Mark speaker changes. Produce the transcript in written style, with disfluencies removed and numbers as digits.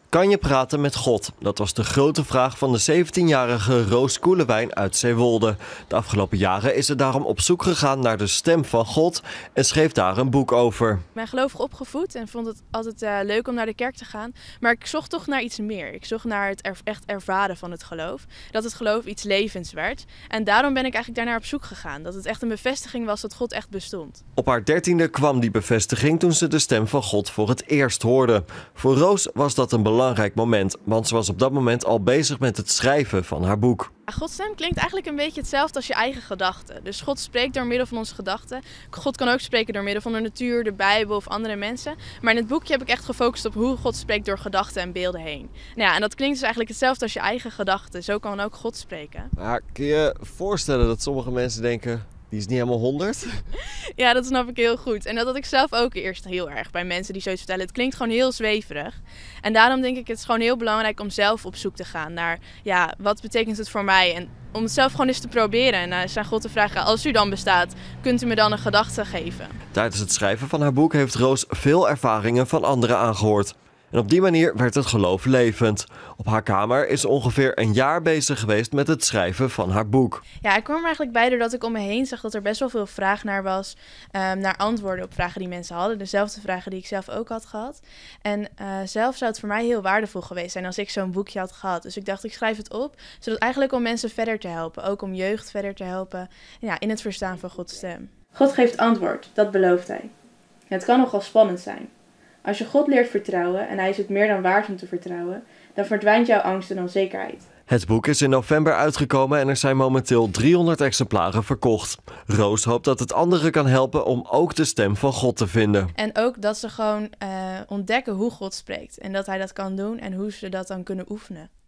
Speaker 1: Kan je praten met God? Dat was de grote vraag van de 17-jarige Roos Koelewijn uit Zeewolde. De afgelopen jaren is ze daarom op zoek gegaan naar de stem van God en schreef daar een boek over.
Speaker 2: Ik ben gelovig opgevoed en vond het altijd leuk om naar de kerk te gaan. Maar ik zocht toch naar iets meer. Ik zocht naar het echt ervaren van het geloof. Dat het geloof iets levens werd. En daarom ben ik eigenlijk daarnaar op zoek gegaan. Dat het echt een bevestiging was dat God echt bestond.
Speaker 1: Op haar 13e kwam die bevestiging toen ze de stem van God voor het eerst hoorde. Voor Roos was dat een belangrijk moment, want ze was op dat moment al bezig met het schrijven van haar boek.
Speaker 2: Gods stem klinkt eigenlijk een beetje hetzelfde als je eigen gedachten. Dus God spreekt door middel van onze gedachten. God kan ook spreken door middel van de natuur, de Bijbel of andere mensen. Maar in het boekje heb ik echt gefocust op hoe God spreekt door gedachten en beelden heen. Nou ja, en dat klinkt dus eigenlijk hetzelfde als je eigen gedachten. Zo kan ook God spreken.
Speaker 1: Maar kun je voorstellen dat sommige mensen denken, die is niet helemaal 100?
Speaker 2: Ja, dat snap ik heel goed. En dat had ik zelf ook eerst heel erg bij mensen die zoiets vertellen. Het klinkt gewoon heel zweverig. En daarom denk ik, het is gewoon heel belangrijk om zelf op zoek te gaan naar, ja, wat betekent het voor mij? En om het zelf gewoon eens te proberen en aan God te vragen, als u dan bestaat, kunt u me dan een gedachte geven?
Speaker 1: Tijdens het schrijven van haar boek heeft Roos veel ervaringen van anderen aangehoord. En op die manier werd het geloof levend. Op haar kamer is ze ongeveer een jaar bezig geweest met het schrijven van haar boek.
Speaker 2: Ja, ik kwam er eigenlijk bij doordat ik om me heen zag dat er best wel veel vraag naar was. Naar antwoorden op vragen die mensen hadden. Dezelfde vragen die ik zelf ook had gehad. En zelf zou het voor mij heel waardevol geweest zijn als ik zo'n boekje had gehad. Dus ik dacht, ik schrijf het op. Zodat eigenlijk om mensen verder te helpen. Ook om jeugd verder te helpen. Ja, in het verstaan van Gods stem. God geeft antwoord, dat belooft hij. Het kan nogal spannend zijn. Als je God leert vertrouwen en hij is het meer dan waard om te vertrouwen, dan verdwijnt jouw angst en onzekerheid.
Speaker 1: Het boek is in november uitgekomen en er zijn momenteel 300 exemplaren verkocht. Roos hoopt dat het anderen kan helpen om ook de stem van God te vinden.
Speaker 2: En ook dat ze gewoon ontdekken hoe God spreekt en dat hij dat kan doen en hoe ze dat dan kunnen oefenen.